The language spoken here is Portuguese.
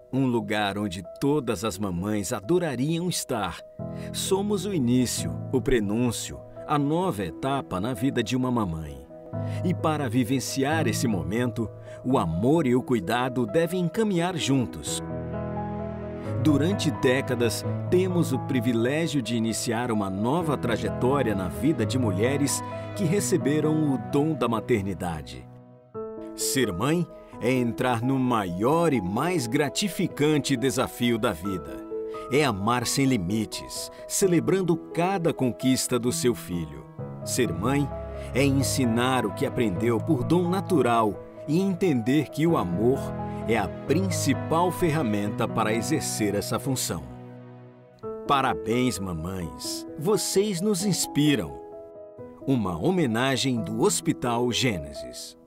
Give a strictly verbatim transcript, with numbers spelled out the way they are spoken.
Um lugar onde todas as mamães adorariam estar. Somos o início, o prenúncio, a nova etapa na vida de uma mamãe. E para vivenciar esse momento, o amor e o cuidado devem caminhar juntos. Durante décadas, temos o privilégio de iniciar uma nova trajetória na vida de mulheres que receberam o dom da maternidade. Ser mãe é entrar no maior e mais gratificante desafio da vida. É amar sem limites, celebrando cada conquista do seu filho. Ser mãe é ensinar o que aprendeu por dom natural e entender que o amor é a principal ferramenta para exercer essa função. Parabéns, mamães! Vocês nos inspiram. Uma homenagem do Hospital Gênesis.